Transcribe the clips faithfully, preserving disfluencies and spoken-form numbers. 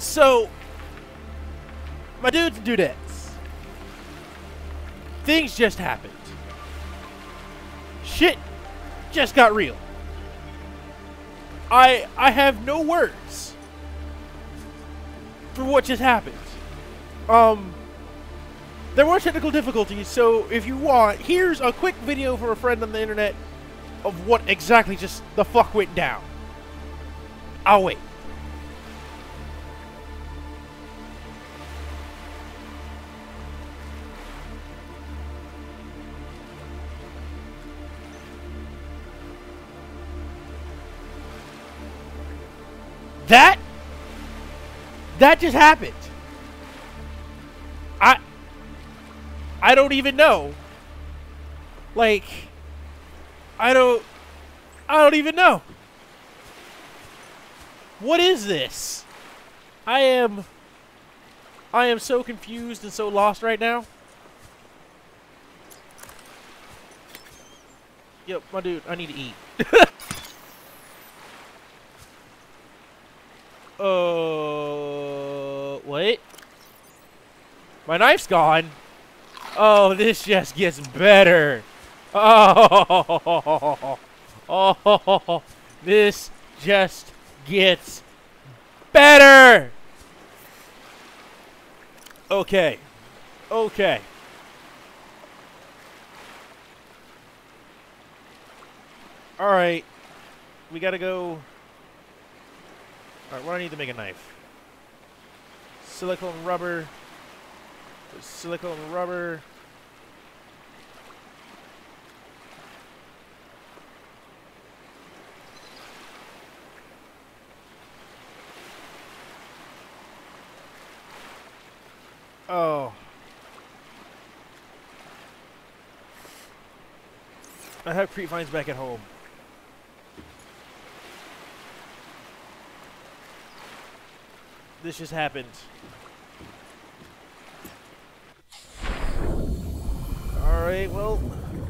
So, my dudes and dudettes, things just happened. Shit just got real. I I have no words for what just happened. Um, there were technical difficulties, so if you want, here's a quick video from a friend on the internet of what exactly just the fuck went down. I'll wait. That that just happened. I I don't even know. Like I don't I don't even know. What is this? I am I am so confused and so lost right now. Yep, my dude, I need to eat. Uh, wait. My knife's gone. Oh, this just gets better. Oh, oh, this just gets better. Okay, okay. All right, we gotta go. Alright, what do I need to make a knife? Silicone rubber. Silicone rubber. Oh. I have creep vines back at home. This just happened. Alright, well.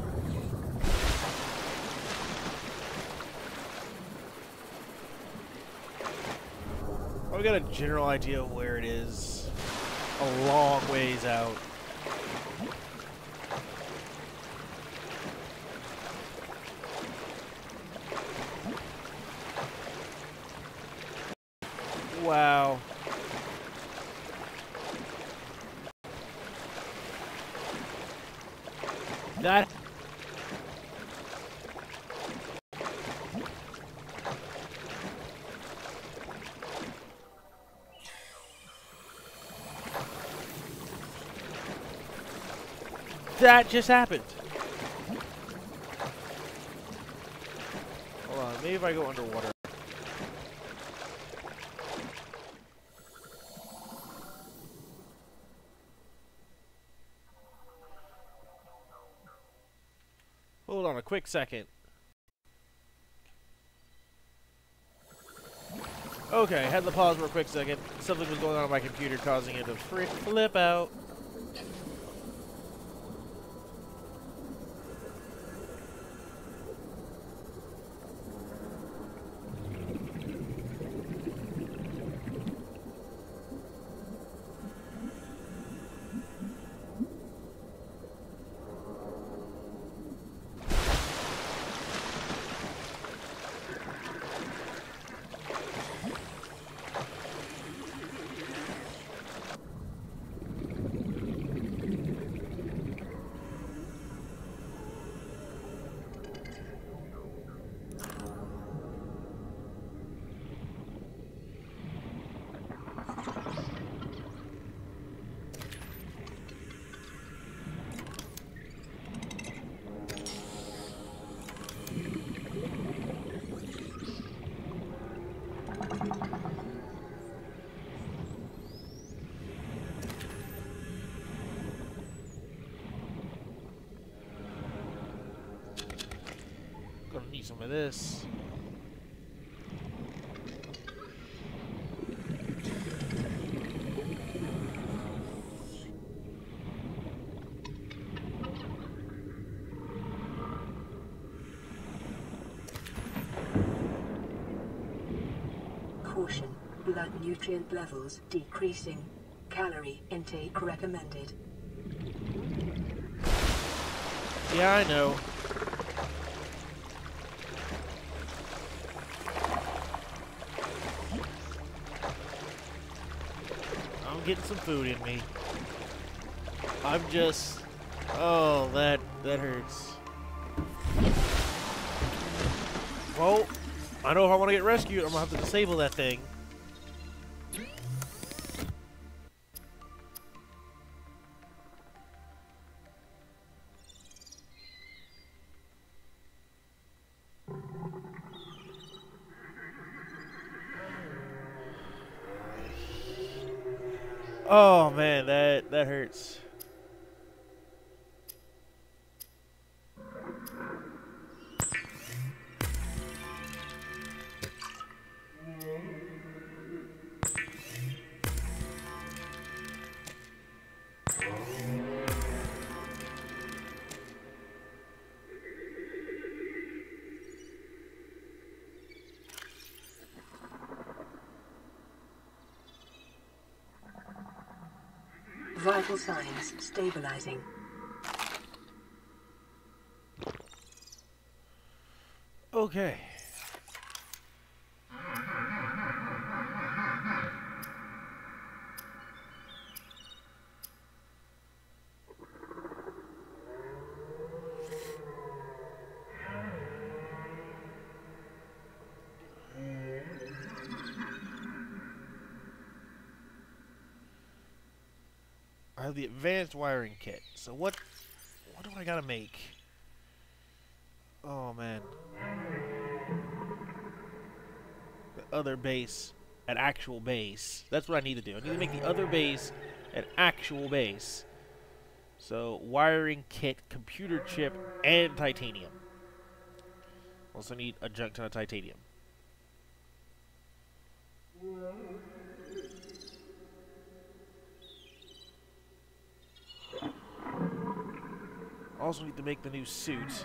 I've got a general idea of where it is. A long ways out. Wow. That That just happened. Hold on, maybe if I go underwater. Hold on a quick second. Okay, had to pause for a quick second. Something was going on on my computer causing it to frick flip out. Gonna need some of this. Caution. Blood nutrient levels decreasing. Calorie intake recommended. Yeah, I know. I'm getting some food in me. I'm just... Oh, that, that hurts. Well, I know if I want to get rescued, I'm going to have to disable that thing. Oh man, that that hurts. Vital signs stabilizing. Okay. I have the advanced wiring kit. So what what do I gotta make? Oh man. The other base at actual base. That's what I need to do. I need to make the other base at actual base. So wiring kit, computer chip, and titanium. Also need a junk ton of titanium. Also need to make the new suit.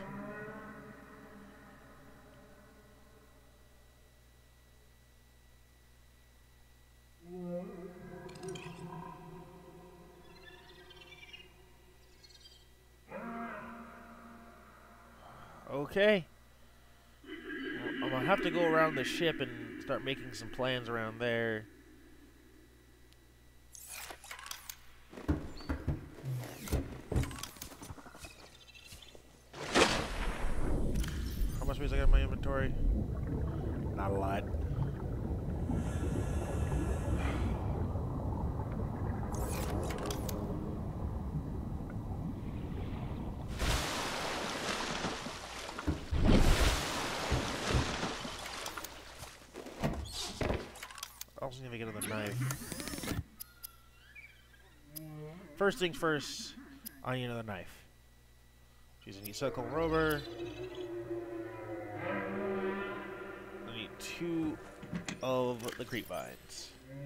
Okay. Well, I'm gonna have to go around the ship and start making some plans around there. How much space I got in my inventory? Not a lot. I also need to get another knife. First things first, I need another knife. She's an Icicle Rover. I need two of the creepvines.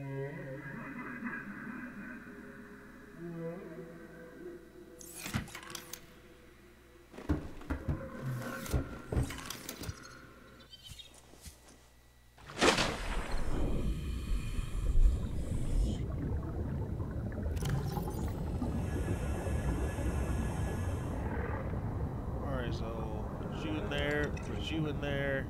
Alright, so put you in there, put you in there.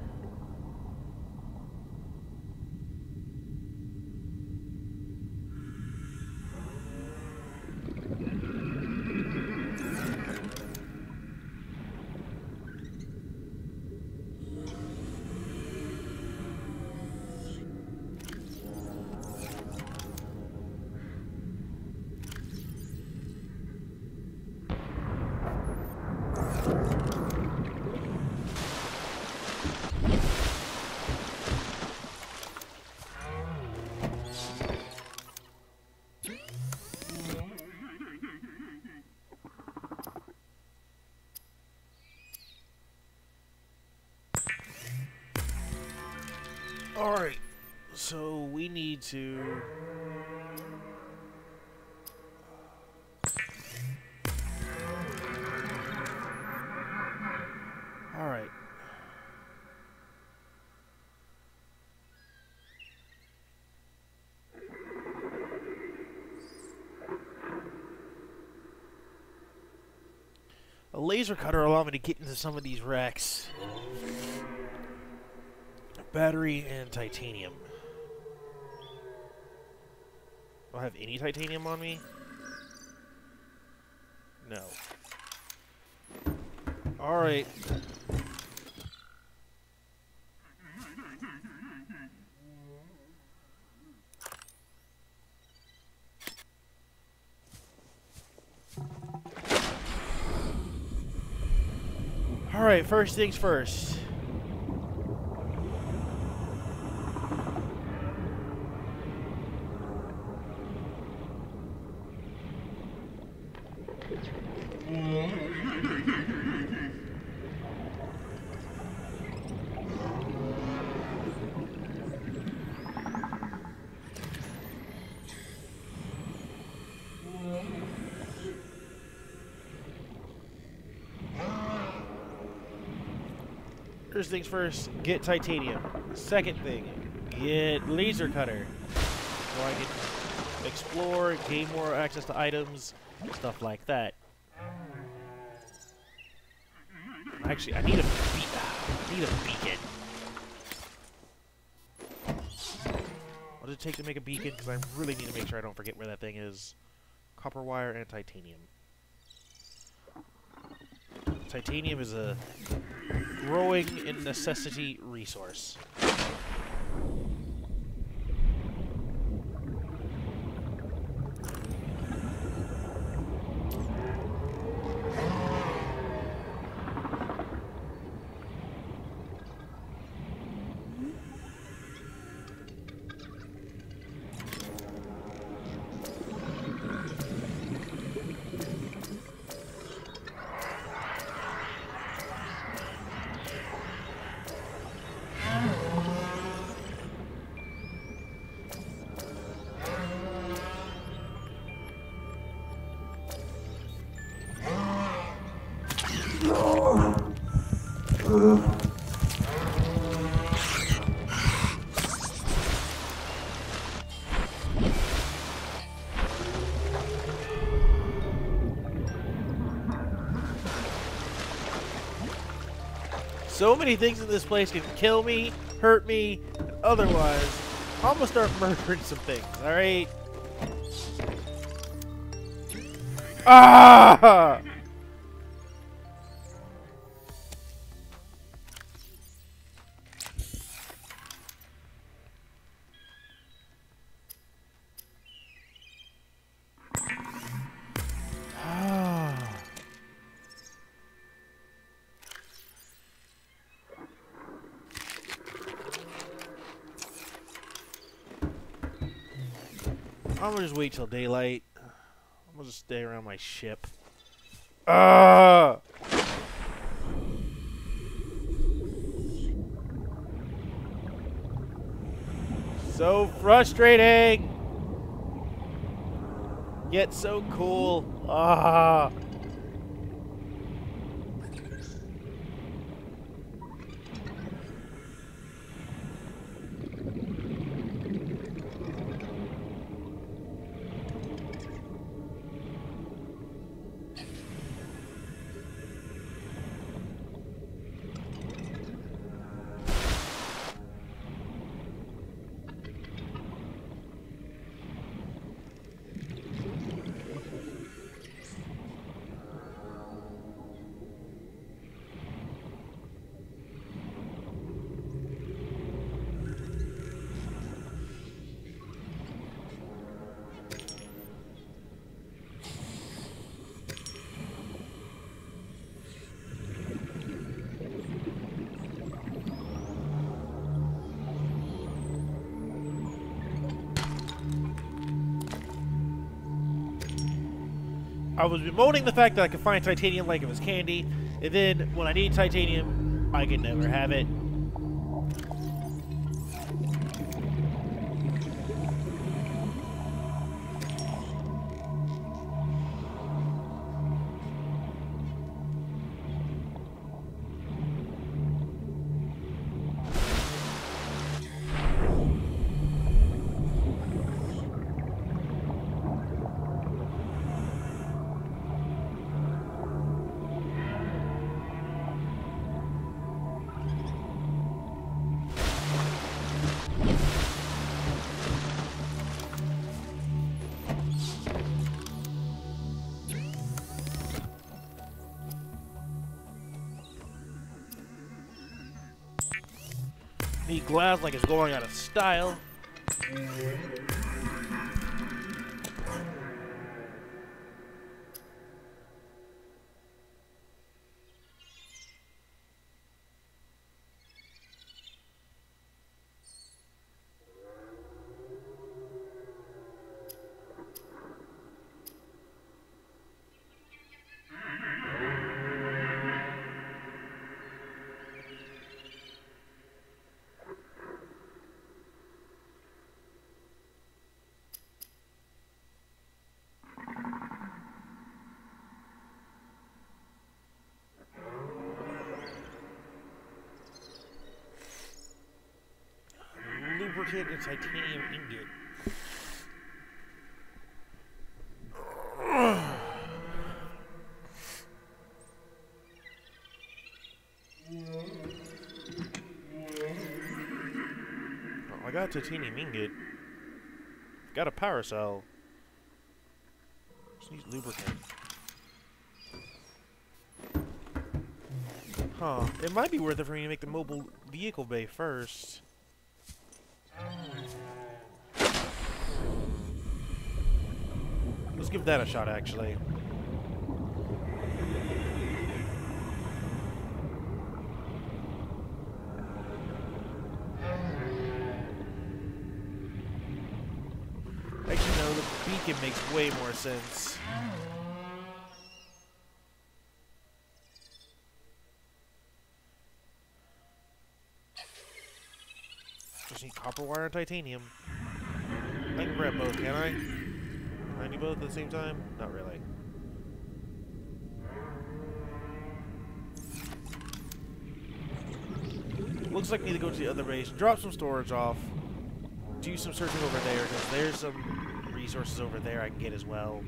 Alright, so we need to... Alright. laser cutter allow me to get into some of these wrecks. Battery and titanium. Do I have any titanium on me? No. Alright. Alright, first things first. First things first, get titanium. Second thing, get laser cutter. So I can explore, gain more access to items, stuff like that. Actually, I need a be I need a beacon. What does it take to make a beacon? Because I really need to make sure I don't forget where that thing is. Copper wire and titanium. Titanium is a growing in necessity resource. So many things in this place can kill me, hurt me, and otherwise, I'm gonna start murdering some things, alright? Ah! I'm gonna just wait till daylight. I'm gonna just stay around my ship. Ah! So frustrating! Yet so cool. Ah! I was bemoaning the fact that I could find titanium like it was candy, and then when I need titanium, I can never have it. L E D glass like it's going out of style. Lubricant and titanium ingot. Oh, I got titanium ingot. Got a power cell. Just need lubricant. Huh. It might be worth it for me to make the mobile vehicle bay first. Let's give that a shot, actually. Actually, no, the beacon makes way more sense. Just need copper wire and titanium. I can grab both, can I? Can I do both at the same time? Not really. Looks like I need to go to the other base, drop some storage off, do some searching over there, because there's some resources over there I can get as well.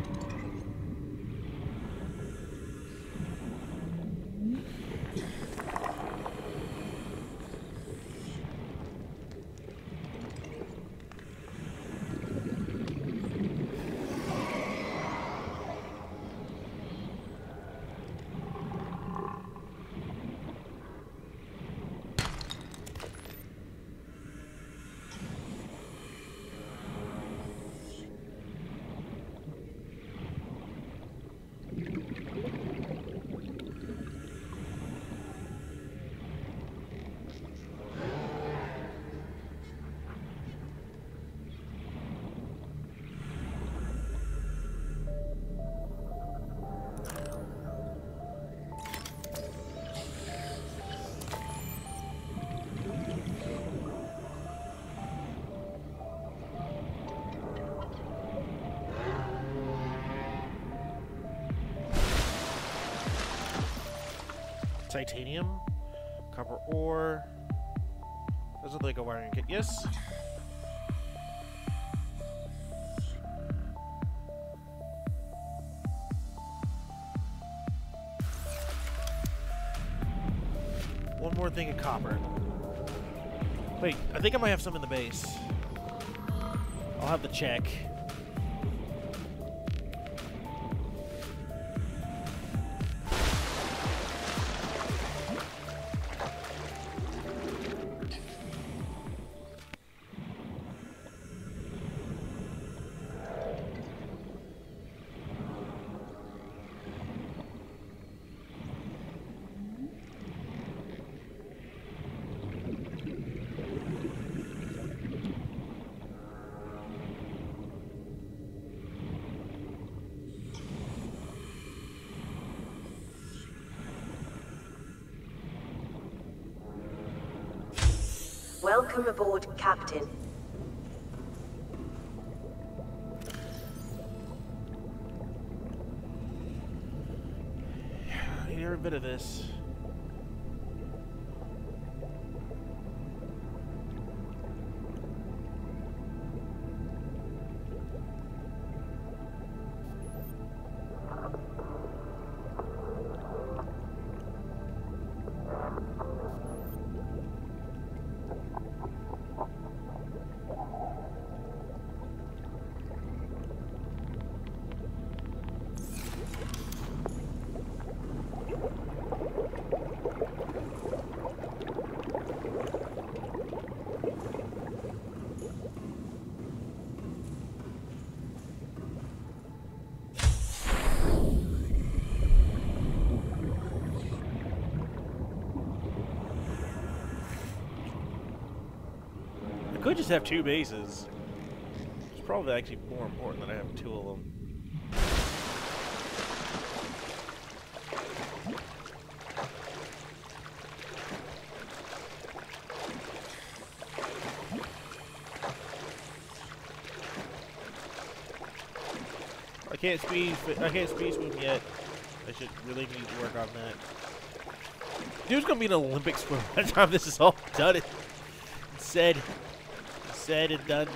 Titanium, copper ore. Doesn't look like a wiring kit. Yes. One more thing of copper. Wait, I think I might have some in the base. I'll have to check. Welcome aboard, Captain. I need every bit of this. could just have two bases. It's probably actually more important that I have two of them. I can't speed. I can't speed swim yet. I should really need to work on that. Dude's gonna be an Olympic swimmer by the time this is all done. It's said, said and done.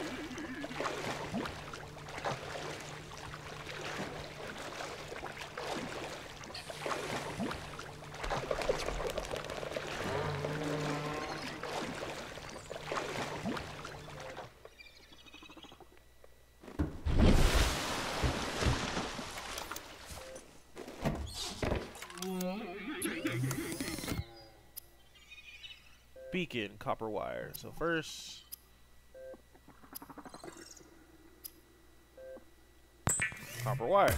Beacon, copper wire. So first, copper wire.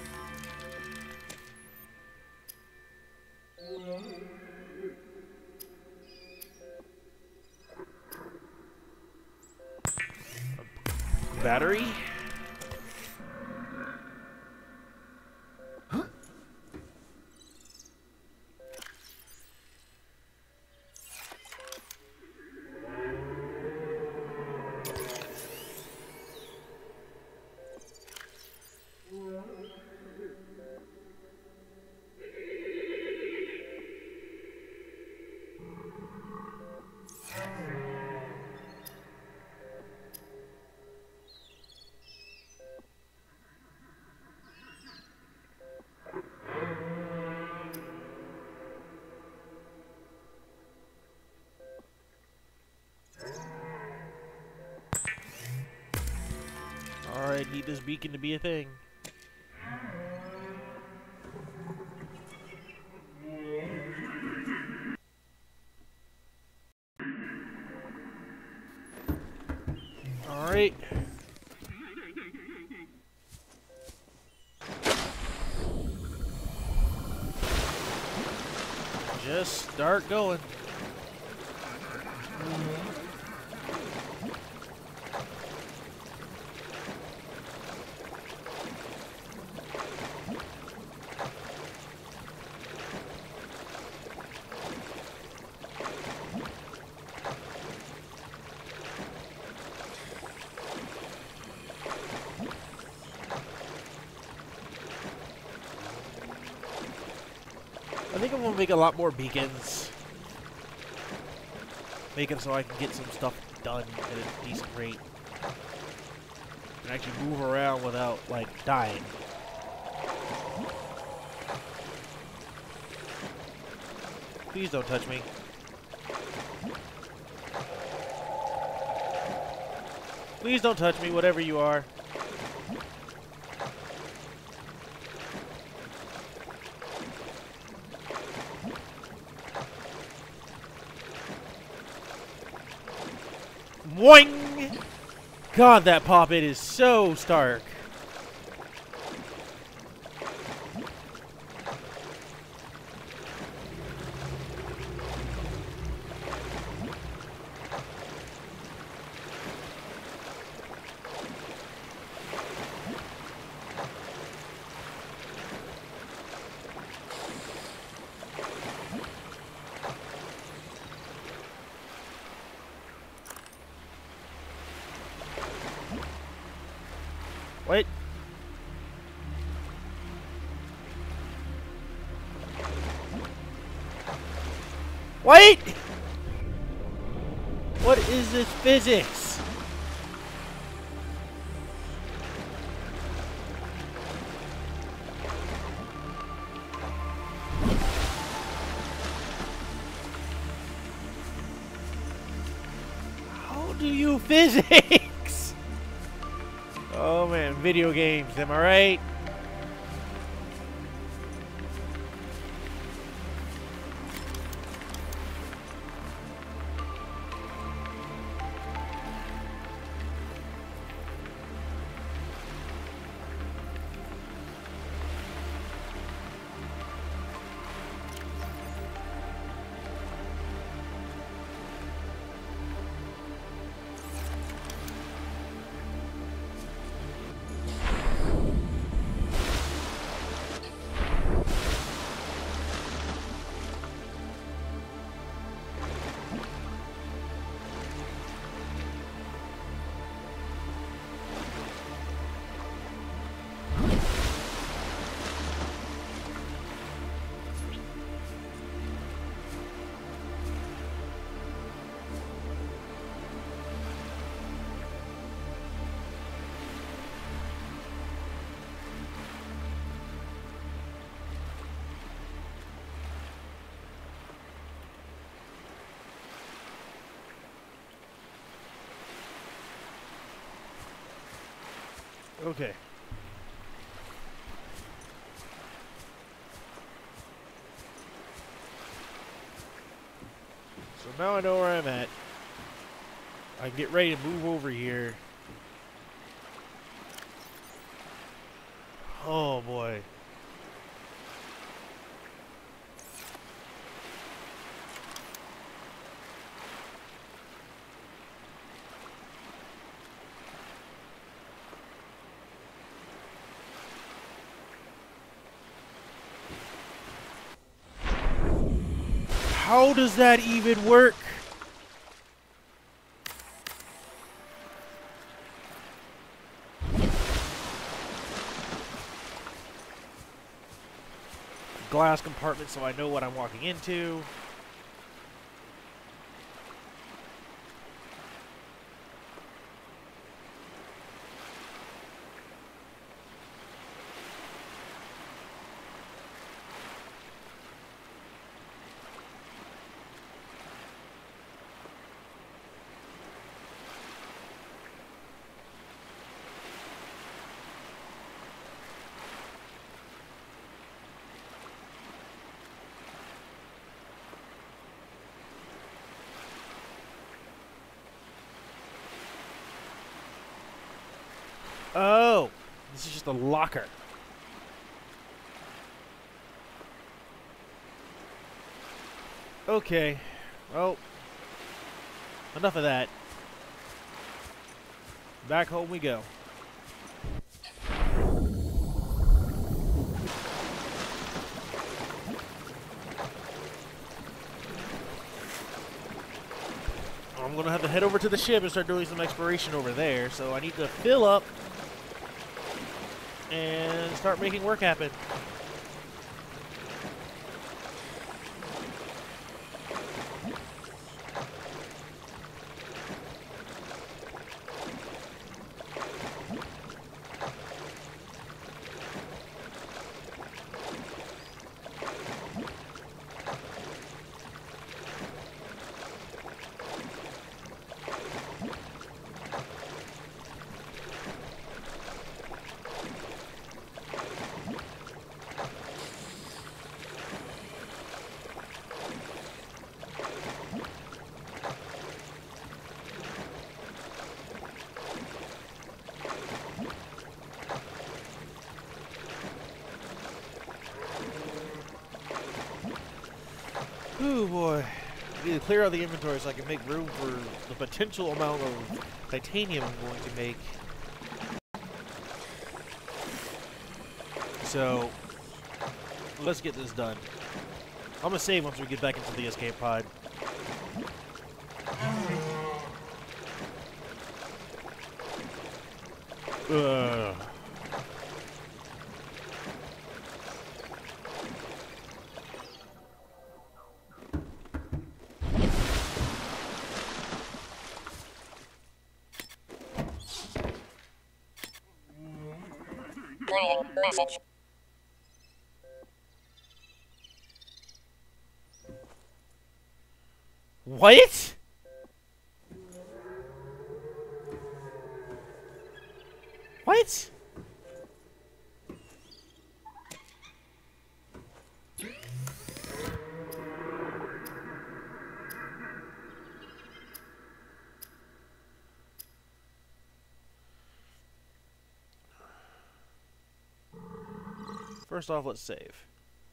A battery. Alright, need this beacon to be a thing. Alright. Just start going. I think I'm gonna make a lot more beacons. Make them so I can get some stuff done at a decent rate. And actually move around without, like, dying. Please don't touch me. Please don't touch me, whatever you are. Boing! God, that pop it is so stark. Wait. Wait! What is this physics? How do you physics? Oh man, video games, am I right? Okay. So now I know where I'm at. I can get ready to move over here. Oh boy. How does that even work? Glass compartment so I know what I'm walking into. Oh, this is just a locker. Okay, well, enough of that. Back home we go. I'm gonna have to head over to the ship and start doing some exploration over there, so I need to fill up and start making work happen. Ooh boy. I need to clear out the inventory so I can make room for the potential amount of titanium I'm going to make. So, let's get this done. I'm gonna save once we get back into the escape pod. Ugh. Message. What? What? First off, let's save.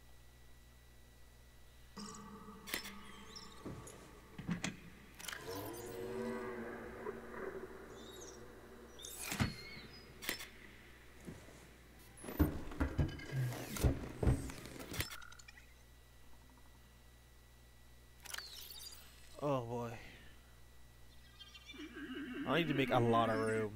Oh boy. I need to make a lot of room.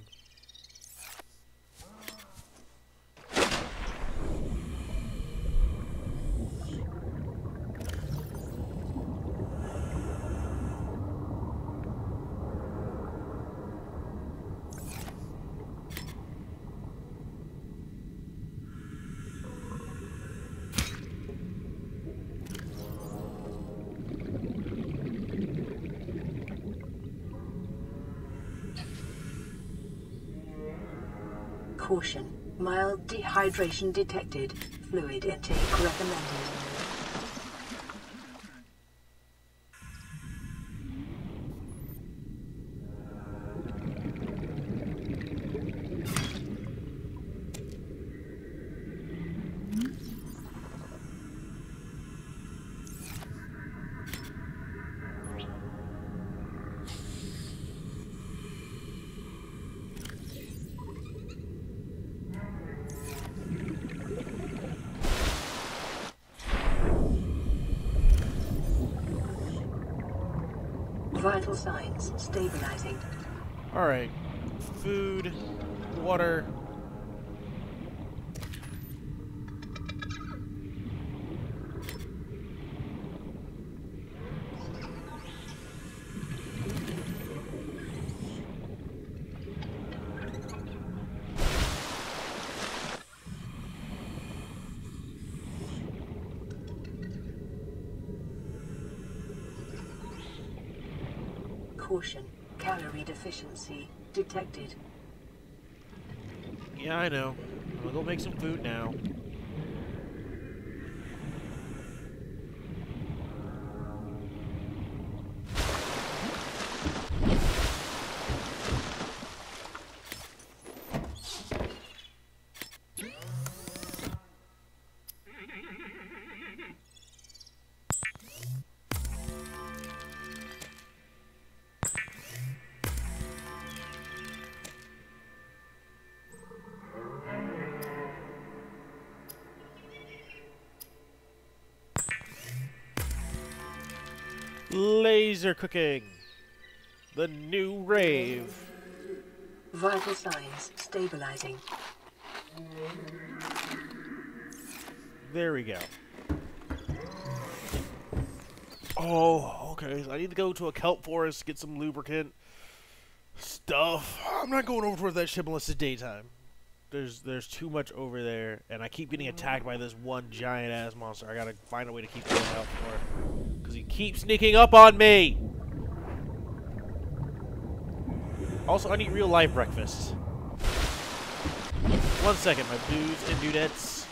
Caution. Mild dehydration detected. Fluid intake recommended. Vital signs stabilizing. Alright. Food, water. Caution. Calorie deficiency detected. Yeah, I know. I'm gonna go make some food now. Laser cooking. The new rave. Vital signs stabilizing. There we go. Oh, okay. So I need to go to a kelp forest, get some lubricant stuff. I'm not going over towards that ship unless it's daytime. There's there's too much over there, and I keep getting attacked by this one giant ass monster. I gotta find a way to keep going out for it, because he keeps sneaking up on me. Also, I need real life breakfast. One second, my dudes and dudettes.